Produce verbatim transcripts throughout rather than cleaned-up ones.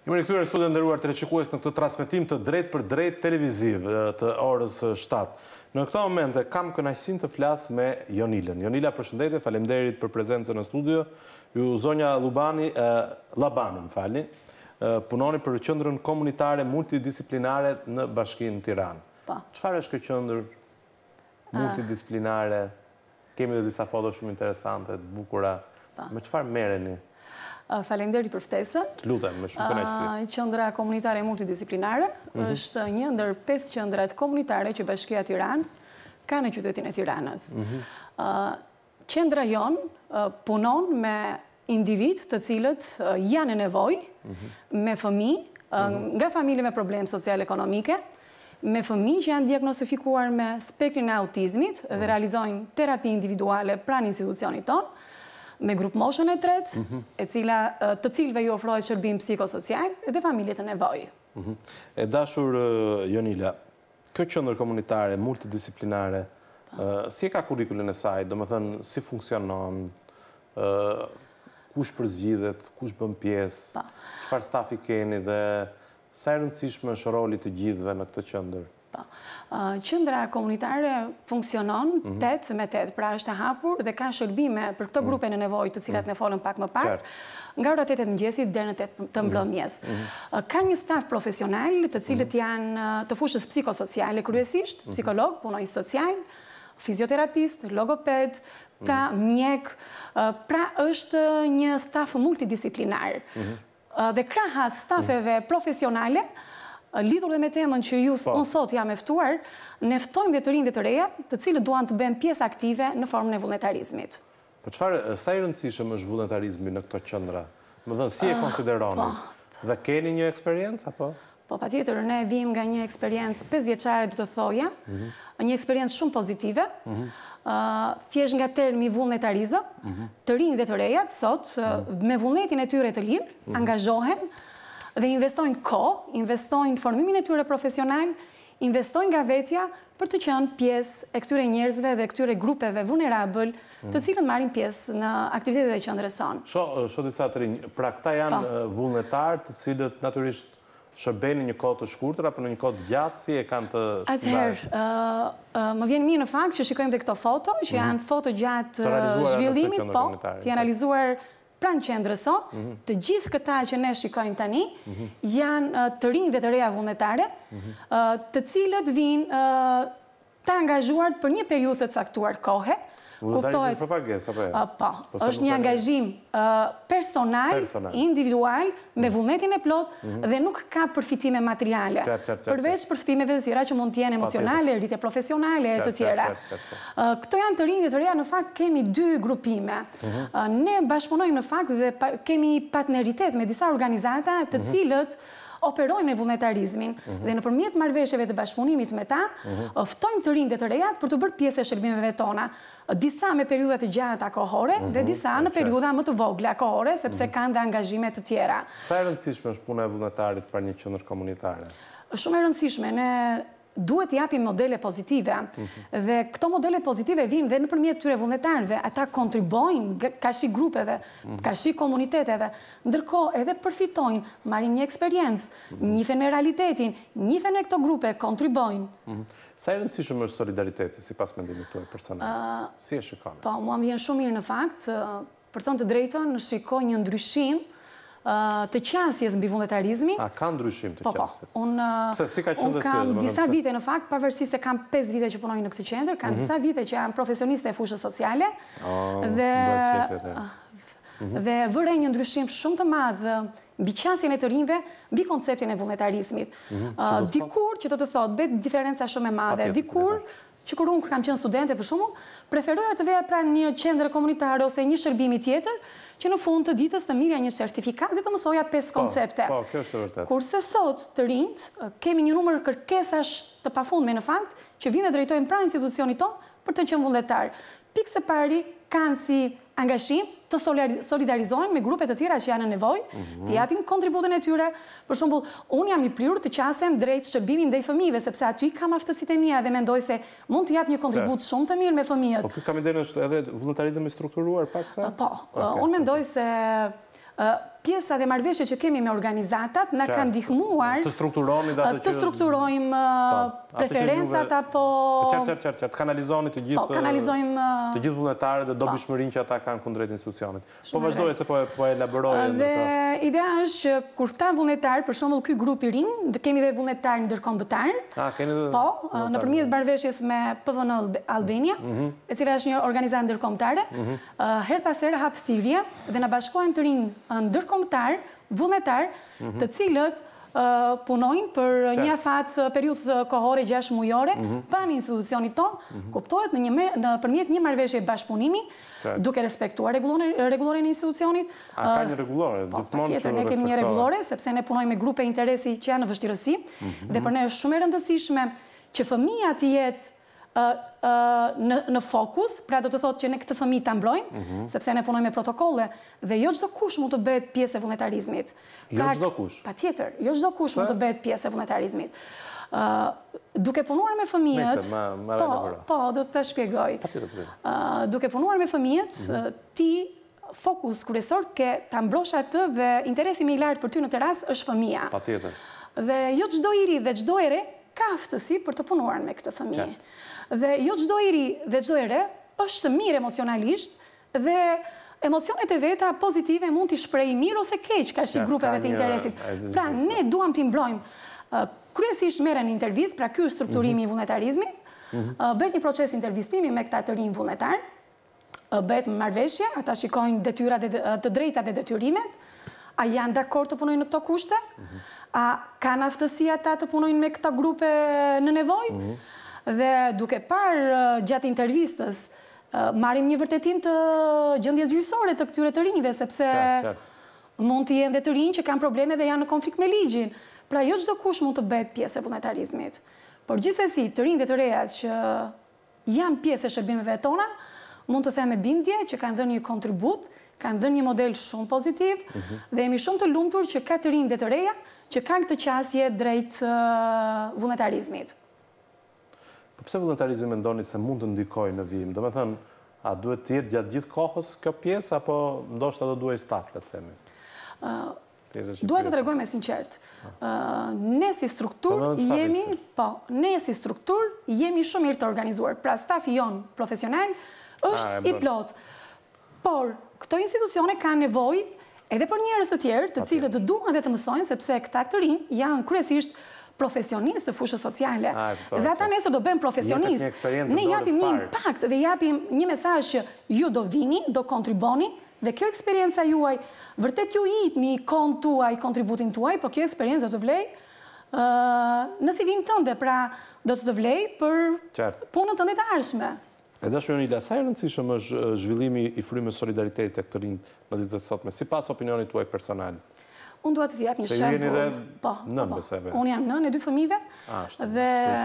Jemi rikthyer në studion nderuar teleshikues në këtë transmetim të drejt për drejt televiziv të orës shtatë. Në këto momente kam kënaqësinë të flas me Jonilën. Jonila, përshëndetje, faleminderit për prezencën në studio. Ju zonja Lubani, eh, Labani, më falni, eh, punoni për qendrën komunitare multidisciplinare në Bashkinë Tiranë. Po. Çfarë është kjo qendër multidisciplinare? Kemi edhe disa foto shumë interesante, të bukura. Me çfarë merreni? Faleminderit për ftesën. Të lutem, me shumë kënaqësi. Qendra komunitare multidisciplinare është një ndër pesë qendrat komunitare që Bashkia e Tiranës ka në qytetin e Tiranës. Qendra jonë punon me individ të cilët janë në nevojë, me fëmijë nga familje me probleme social-ekonomike, me fëmijë që janë diagnostifikuar me spektrin e autizmit dhe realizojnë terapi individuale pranë institucionit tonë, me grup moshën e tretë, e cila të cilëve ju ofrohet shërbim psikosocial dhe familje të nevojë. E dashur Jonila, kjo qendër komunitare multidisciplinare, si e ka kurrikulën e saj, domethënë si funksionon, kush përzgjidhet, kush bën pjesë, çfarë stafi keni dhe sa e rëndësishme është roli të gjithëve në këtë qendër? Qendra komunitare funksionon tetë me tetë, pra është e hapur dhe ka shërbime për këto grupe në nevojë të cilat ne folëm pak më parë, nga ora tetë e mëngjesit deri në tetë të mbrëmjes. Ka një staf profesional të cilët janë të fushës psikosociale kryesisht, psikolog, punonjës social, fizioterapist, logoped, pra mjek, pra është një staf multidisciplinar. Dhe krahas stafeve profesionale, lidhur dhe me temën që ju unë sot jam e ftuar, ne ftojmë dhe të rinj dhe të reja, të cilët duan të bëjnë pjesë aktive në formën e vullnetarizmit. Po çfarë, sa i rëndësishëm është vullnetarizmi në këto qendra? Më thënë, si e konsideroni? Dhe keni një eksperiencë apo? Po patjetër, ne vim nga një eksperiencë pesë vjeçare, do të thoja, një eksperiencë shumë pozitive. Thjesht nga termi vullnetarizëm, të rinj dhe të rejat sot me vullnetin e tyre të lirë, angazhohen dhe investojnë kohë, investojnë në formimin e tyre profesional, investojnë nga vetja për të qenë pjesë e këtyre njerëzve dhe këtyre grupeve vulnerabël të cilët marrin pjesë në aktivitetet e qendrës sonë. Sho disa të rinj, pra këta janë vullnetarë të cilët natyrisht shërbejnë një kohë të shkurtër apo në një kohë të gjatë, si e kanë të shpërndarë? Atëherë, më vjen mirë në fakt që shikojmë dhe këto foto, që janë foto gjatë zhvillimit, po, të janë realizuar pranë qendrës sonë, të gjithë këta që ne shikojmë tani, janë të rinj dhe të reja vullnetare, të cilët vinë të angazhuar për një periudhë të caktuar kohe. Vullnetarizmi për pagesë, apo e? Po, është një angazhim personal, individual, me vullnetin e plot dhe nuk ka përfitime materiale. Përveç përfitimeve të tjera që mund t'jenë emocionale, rritje profesionale e të tjera. Këto janë të rinj dhe të reja, në fakt kemi dy grupime. Ne bashkëpunojmë në fakt dhe kemi partneritet me disa organizata të cilët operojnë me vullnetarizmin dhe nëpërmjet marrëveshjeve të bashkëpunimit me ta, ftojmë të rinj dhe të rejat për të bërë pjesë e shërbimeve tona, disa me periudha të gjata kohore dhe disa në periudha më të vogla kohore, sepse kanë dhe angazhime të tjera. Sa e rëndësishme është puna e vullnetarit për një qendër komunitare? Shumë e rëndësishme, ne duhet japim modele pozitive dhe këto modele pozitive vinë dhe nëpërmjet tyre vullnetarëve, ata kontribojnë ka shi grupeve, ka shi komuniteteve, ndërkohë edhe përfitojnë, marrin një eksperiencë, njihen me realitetin, njihen me këto grupe, kontribojnë. Sa e rëndësishëm është solidariteti sipas mendimit tuaj personal? Si e shikoni? Po, mua më vjen shumë mirë në fakt, për thënë të drejtën, shikoj një ndryshim të qasjes mbi vullnetarizmin. A ka ndryshim të qasjes? Po, po. Unë kam disa vite në fakt, pavarësisht se kam pesë vite që punoj në këtë qendër, kam disa vite që jam profesioniste e fushës sociale dhe vëre një ndryshim shumë të madh mbi qasjen e të rinjve, mbi konceptin e vullnetarizmit. Dikur, që do të thotë, bëhet diferenca shumë e madhe. Dikur, që kur unë kam qenë studente për shembull, preferoja të veja pranë një qendre komunitare ose një shërbimi tjetër, që në fund të ditës të mirja një certifikat dhe të mësoja pesë koncepte. Po, kjo është e vërtetë. Kurse sot të rinjt kemi një numër kërkesash të pafundme në fakt, që vinë dhe drejtojnë pranë institucionit tonë për të qenë vullnetar. Pikë së pari kanë si angazhim të solidarizohen me grupe të tjera që janë në nevojë, të japin kontributin e tyre. Për shembull, unë jam i prirur të qasem drejt shërbimin ndaj fëmijëve, sepse aty kam aftësitë e mia dhe mendoj se mund të jap një kontribut shumë të mirë me fëmijët. Po ky kam idenë është edhe vullnetarizëm i strukturuar paksa? Po, unë mendoj se pjesa dhe marrëveshje që kemi me organizatat na kanë ndihmuar të strukturoni atë që të strukturojmë preferencat apo qartë qartë qartë të kanalizoni të gjithë po kanalizojmë të gjithë vullnetarët dhe dobishmërinë që ata kanë kundrejt institucionit. Po vazhdoj se po po elaboroj dhe ideja është që kur këta vullnetar, për shembull ky grup i rinj, kemi dhe vullnetar ndërkombëtar. Ah, keni dhe po, nëpërmjet marrëveshjes me P V N Albania, e cila është një organizatë ndërkombëtare, her pas here hap thirrje dhe na bashkohen të rinj ndërkombëtar, vullnetar, të cilët punojnë për një afat periudhë kohore gjashtë mujore pranë institucionit tonë, kuptohet nëpërmjet një marrëveshje bashkëpunimi, duke respektuar rregulloren e institucionit. A ka një rregullore? Patjetër, ne kemi një rregullore sepse ne punojmë me grupe interesi që janë në vështirësi dhe për ne është shumë e rëndësishme që fëmia të jetë në fokus, pra do të thotë që ne këtë fëmijë ta mbrojmë, sepse ne punojmë me protokolle dhe jo çdo kush mund të bëhet pjesë e vullnetarizmit. Jo çdo kush. Patjetër, jo çdo kush mund të bëhet pjesë e vullnetarizmit. Duke punuar me fëmijët, po, po, do të ta shpjegoj. Duke punuar me fëmijët, ti fokus kryesor ke ta mbrosh atë dhe interesi më i lartë për ty në të rast është fëmia. Patjetër. Dhe jo çdo i ri dhe çdo e re ka aftësi për të punuar me këtë fëmijë. Dhe jo çdo i ri dhe çdo e re është mirë emocionalisht dhe emocionet e veta pozitive mund t'i shprehë mirë ose keq ka si grupeve të interesit. Pra ne duam t'i mbrojmë kryesisht merren intervistë, pra ky është strukturimi i vullnetarizmit, bëhet një proces intervistimi me këta të rinj vullnetar, bëhet marrëveshje, ata shikojnë detyrat të drejtat dhe detyrimet, a janë dakord të punojnë në këto kushte, a kanë aftësi ata të punojnë me këta grupe në nevojë. Dhe duke parë gjatë intervistës, marrim një vërtetim të gjendjes gjyqësore të këtyre të rinjve, sepse mund të jenë dhe të rinj që kanë probleme dhe janë në konflikt me ligjin. Pra jo çdo kush mund të bëhet pjesë e vullnetarizmit. Por gjithsesi, të rinjt dhe të rejat që janë pjesë e shërbimeve tona, mund të them me bindje që kanë dhënë një kontribut, kanë dhënë një model shumë pozitiv dhe jemi shumë të lumtur që ka të rinj dhe të reja që kanë këtë qasje drejt vullnetarizmit. Po pse vullnetarizmi mendoni se mund të ndikojë në vijim? Do të thënë, a duhet të jetë gjatë gjithë kohës kjo pjesë apo ndoshta do duhet staf, le të themi? Duhet të tregoj me sinqert. Ne si strukturë jemi, po, ne si strukturë jemi shumë mirë të organizuar. Pra stafi jon profesional është i plot. Por këto institucione kanë nevojë edhe për njerëz të tjerë, të cilët duan dhe të mësojnë sepse këta të rinj janë kryesisht profesionistë të fushës sociale. Dhe ata nesër do bëjmë profesionistë. Ne japim një impakt dhe japim një mesazh që ju do vini, do kontriboni, dhe kjo eksperjenca juaj, vërtet ju jepni kohën tuaj, kontributin tuaj, por kjo eksperjencë do të vlej në si vin tënde, pra do të të vlej për punën tënde të ardhshme. E dashur Jonila, sa e rëndësishëm është zhvillimi i frymës solidaritetit tek të rinjt në ditët e sotme, sipas opinionit tuaj personal? Unë duhet të jap një shembull. Po, unë jam nën e dy fëmijëve dhe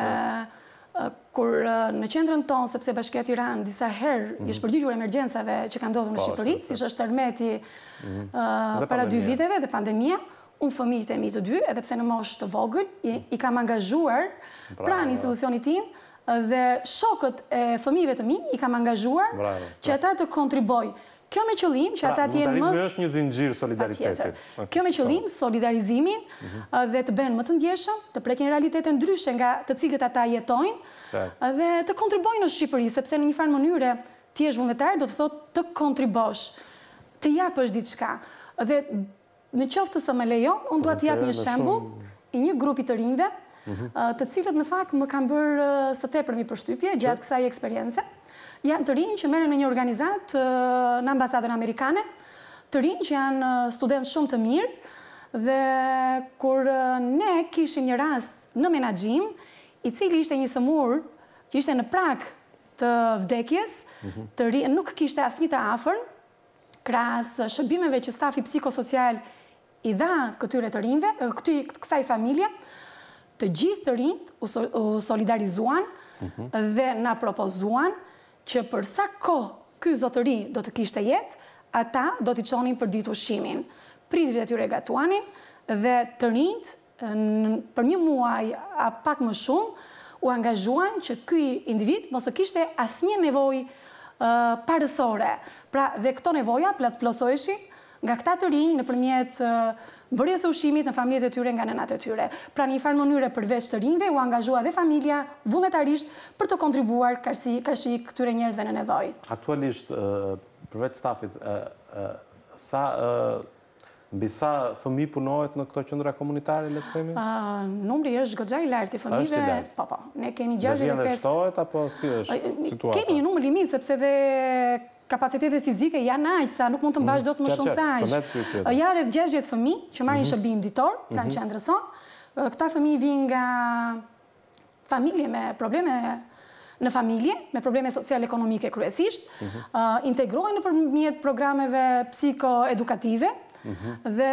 kur në qendrën tonë, sepse Bashkia Tiranë disa herë i shpërndyqur emergjencave që kanë ndodhur në Shqipëri, siç është tërmeti para dy viteve dhe pandemia, unë fëmijët e mi të dy, edhe pse në moshë të vogël, i kam angazhuar pranë institucionit tim dhe shokët e fëmijëve të mi i kam angazhuar që ata të kontribojnë. Kjo me qëllim që ata t'jenë më... Vullnetarizmi është një zinxhir solidaritetit. Kjo me qëllim solidarizimin dhe të bëhen më të ndjeshëm, të prekin realitete ndryshe nga të cilët ata jetojnë dhe të kontribojnë në Shqipëri, sepse në një farë mënyre ti je vullnetar, do të thotë të kontribosh, të japësh diçka. Dhe në qoftë se më lejon, unë dua të jap një shembull i një grupi të rinjve, të cilët në fakt më kanë bërë së tepërmi përshtypje gjatë kësaj eksperience. Janë të rinj që merren me një organizat në ambasadën amerikane, të rinj që janë studentë shumë të mirë dhe kur ne kishim një rast në menaxhim, i cili ishte një sëmur që ishte në prag të vdekjes, të rinj nuk kishte asnjë të afër, krahas shërbimeve që stafi psikosocial i dha këtyre të rinjve, këtij kësaj familje, të gjithë të rinjt u solidarizuan dhe na propozuan që për sa kohë ky zotëri do të kishte jetë, ata do t'i çonin për ditë ushqimin. Prindrit e tyre gatuanin dhe të rinjt për një muaj a pak më shumë u angazhuan që ky individ mos të kishte asnjë nevojë parësore. Pra dhe këto nevoja plotësoheshin nga këta të rinj nëpërmjet bërjes së ushqimit në familjet e tyre nga nënat e tyre. Pra në një farë mënyrë përveç të rinjve u angazhua dhe familja vullnetarisht për të kontribuar kashi këtyre njerëzve në nevojë. Aktualisht, përveç stafit, sa mbi sa fëmijë punohet në këto qendra komunitare, le të themi? Numri është goxha i lartë i fëmijëve. Po, po. Ne kemi gjashtëdhjetë e pesë. Dhe vjen dhe shtohet apo si është situata? Kemi një numër limit sepse dhe kapacitetet fizike janë aq sa nuk mund të mbash dot më shumë se aq. Ja rreth gjashtëdhjetë fëmijë që marrin shërbim ditor pra në qendrën sonë. Këta fëmijë vijnë nga familje me probleme në familje, me probleme social-ekonomike kryesisht, integrohen nëpërmjet programeve psikoedukative dhe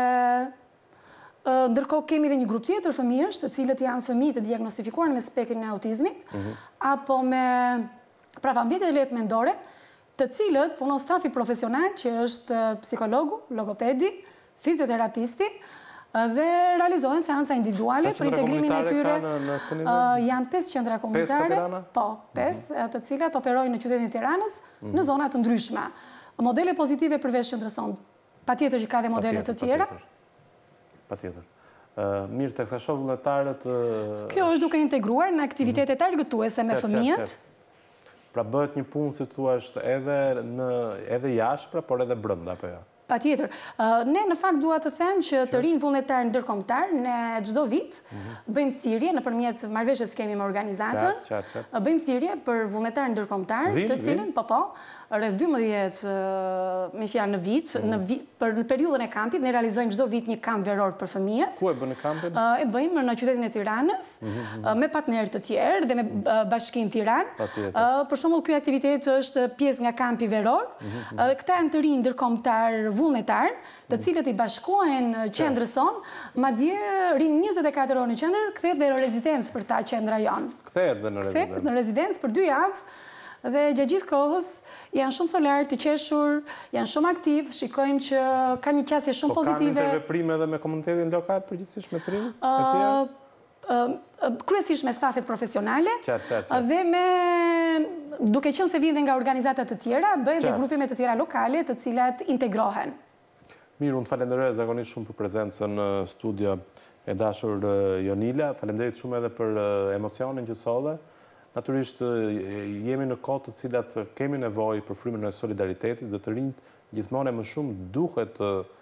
ndërkohë kemi edhe një grup tjetër fëmijësh, të cilët janë fëmijë të diagnostifikuar me spektrin e autizmit apo me prapambjetje të lehtë mendore, të cilët punon stafi profesional që është psikologu, logopedi, fizioterapisti dhe realizohen seansa individuale për integrimin e tyre. Janë pesë qendra komunitare, po, pesë, të cilat operojnë në qytetin e Tiranës në zona të ndryshme. Modele pozitive përveç qendrës sonë, patjetër që ka dhe modele të tjera. Patjetër. Mirë, tek sa shoh vullnetarët. Kjo është duke integruar në aktivitetet argëtuese me fëmijët. Pra bëhet një punë, si thua, edhe jashtë, por edhe brenda, apo jo? Patjetër. Ne në fakt dua të them që të rinj vullnetar ndërkombëtar ne çdo vit bëjmë thirrje nëpërmjet marrëveshjes që kemi me organizatën. Bëjmë thirrje për vullnetar ndërkombëtar, të cilën po po rreth dymbëdhjetë me fjalë në vit, në për periudhën e kampit ne realizojmë çdo vit një kamp veror për fëmijët. Ku e bëni kampin? E bëjmë në qytetin e Tiranës me partnerë të tjerë dhe me Bashkinë Tiranë. Për shembull, ky aktivitet është pjesë nga kampi veror. Këta janë të rinj ndërkombëtar vullnetar, të cilët i bashkohen qendrës sonë, madje rinë njëzet e katër orë në qendër, kthehet dhe në rezidencë për ta qendra jonë. Kthehet dhe në rezidencë. Kthehet në rezidencë për dy javë dhe gjatë gjithë kohës janë shumë solar, të qeshur, janë shumë aktiv, shikojmë që ka një qasje shumë pozitive. Po kanë interveprime edhe me komunitetin lokal përgjithsisht me të rinj? Me tjerë? Kryesisht me stafet profesionale dhe me duke qenë se vinë nga organizata të tjera, bëjnë dhe grupime të tjera lokale të cilat integrohen. Mirë, unë të falenderoj zakonisht shumë për prezencën në studio e dashur Jonila. Falenderit shumë edhe për emocionin që solle. Naturisht jemi në kohë të cilat kemi nevojë për frymën e solidaritetit dhe të rinjt gjithmonë më shumë duhet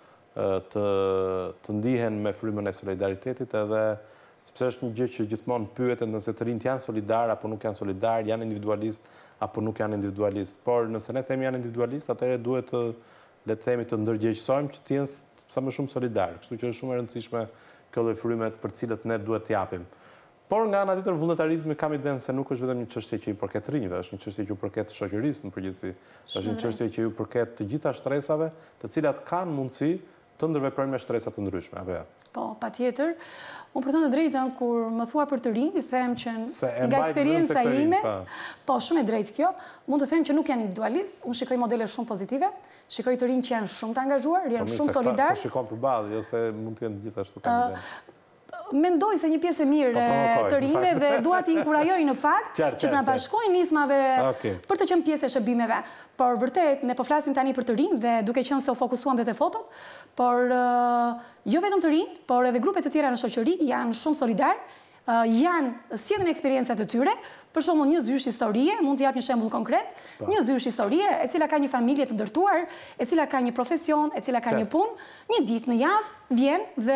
të ndihen me frymën e solidaritetit edhe sepse është një gjë që gjithmonë pyeten nëse të rinjt janë solidar apo nuk janë solidar, janë individualist apo nuk janë individualist. Por nëse ne themi janë individualist, atëherë duhet të le të themi të ndërgjegjësojmë që të jenë sa më shumë solidar. Kështu që është shumë e rëndësishme kjo lloj fryme për të cilët ne duhet të japim. Por nga ana tjetër vullnetarizmi kam idenë se nuk është vetëm një çështje që i përket rinjve, është një çështje që i përket shoqërisë në përgjithësi. Është një çështje që i përket të gjitha shtresave, të cilat kanë mundësi të ndërveprojnë me shtresa të ndryshme, apo jo? Po, patjetër. Unë për të në drejtën, kur më thua për të rinj, them që nga eksperjenca ime, po, shumë e drejtë kjo, mund të them që nuk janë individualist, unë shikoj modele shumë pozitive, shikoj të rinj që janë shumë të angazhuar, janë shumë solidar. Po shikon përballë, jo se mund të jenë gjithashtu kanë. Mendoj se një pjesë e mirë të rinjve dhe dua t'i inkurajoj në fakt që të na bashkojnë nismave për të qenë pjesë e shërbimeve. Por vërtet, ne po flasim tani për të rinj dhe duke qenë se u fokusuam dhe te fotot, por jo vetëm të rinj, por edhe grupe të tjera në shoqëri janë shumë solidar, janë sjellin eksperiencat e tyre, për shembull një zysh historie, mund të jap një shembull konkret, një zysh historie e cila ka një familje të ndërtuar, e cila ka një profesion, e cila ka një punë, një ditë në javë vjen dhe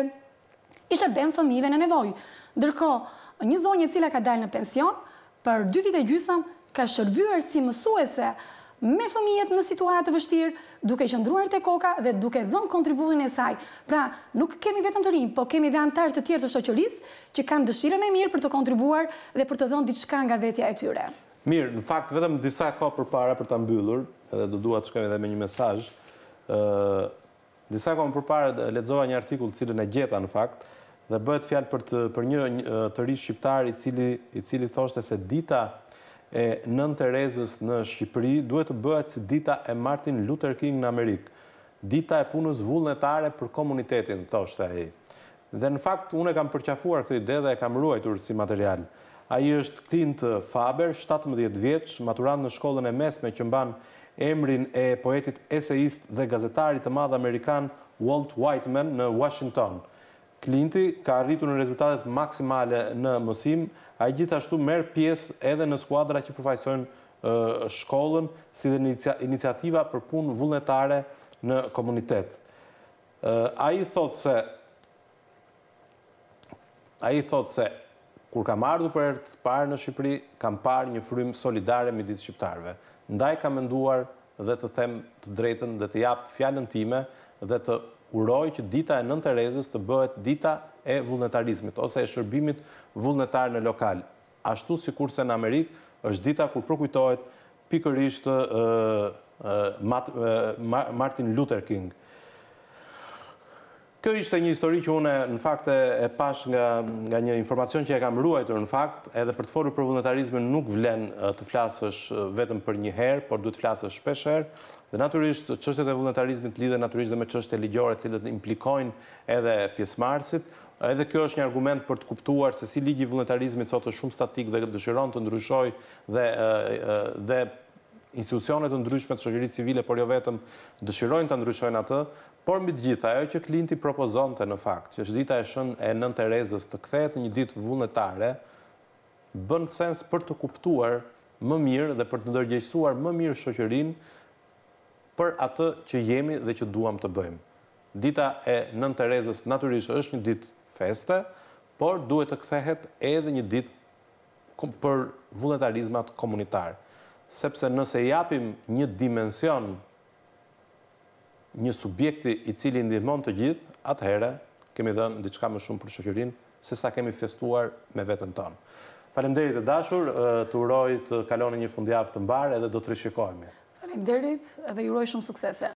i shërben fëmijëve në nevojë. Ndërkohë, një zonjë e cila ka dalë në pension, për dy vite gjysmë ka shërbyer si mësuese me fëmijët në situatë të vështirë, duke qëndruar te koka dhe duke dhënë kontributin e saj. Pra, nuk kemi vetëm të rinj, po kemi edhe anëtarë të tjerë të shoqërisë që kanë dëshirën e mirë për të kontribuar dhe për të dhënë diçka nga vetja e tyre. Mirë, në fakt vetëm disa kohë përpara për ta mbyllur, edhe do dua të shkojmë edhe me një mesazh. ë Disa kohë përpara lexova një artikull të cilën e gjeta në fakt dhe bëhet fjalë për të për një të ri shqiptar i cili i cili thoshte se dita e Nën Terezës në Shqipëri duhet të bëhet si dita e Martin Luther King në Amerikë. Dita e punës vullnetare për komunitetin, thoshte ai. Dhe në fakt unë e kam përqafuar këtë ide dhe e kam ruajtur si material. Ai është Clint Faber, shtatëmbëdhjetë vjeç, maturant në shkollën e mesme që mban emrin e poetit eseist dhe gazetarit të madh amerikan Walt Whitman në Washington. Klinti ka arritur në rezultatet maksimale në mësim, ai gjithashtu merr pjesë edhe në skuadra që përfaqësojnë shkollën, si dhe iniciativa për punë vullnetare në komunitet. Ai thotë se ai thotë se kur kam ardhur për herë të parë në Shqipëri, kam parë një frym solidare midis shqiptarëve. Ndaj kam menduar dhe të them të drejtën dhe të jap fjalën time dhe të uroj që dita e Nën Terezës të bëhet dita e vullnetarizmit ose e shërbimit vullnetar në lokal. Ashtu sikurse në Amerikë është dita kur përkujtohet pikërisht Martin Luther King. Kjo ishte një histori që une në fakt e pash nga, nga një informacion që e kam ruajtur në fakt, edhe për të folur për vullnetarizmin nuk vlen të flasësh vetëm për një herë, por duhet të flasësh shpesh herë. Dhe natyrisht çështjet e vullnetarizmit lidhen natyrisht dhe me çështje ligjore të cilët implikojnë edhe pjesëmarrësit. Edhe kjo është një argument për të kuptuar se si ligji i vullnetarizmit sot është shumë statik dhe dëshiron të ndryshojë dhe dhe institucionet të ndryshme të shoqërisë civile, por jo vetëm, dëshirojnë të ndryshojnë atë, por mbi të gjitha ajo që Klinti propozonte në fakt, që është dita e shën e Nën Terezës të kthehet në një ditë vullnetare, bën sens për të kuptuar më mirë dhe për të ndërgjegjësuar më mirë shoqërinë për atë që jemi dhe që duam të bëjmë. Dita e Nën Terezës natyrisht është një ditë feste, por duhet të kthehet edhe një ditë për vullnetarizmat komunitar. Sepse nëse japim një dimension, një subjekti i cili ndihmon të gjithë, atëherë kemi dhënë diçka më shumë për shoqërinë se sa kemi festuar me veten tonë. Faleminderit e dashur, të uroj të kaloni një fundjavë të mbar edhe do të rishikohemi. Faleminderit edhe ju uroj shumë suksese.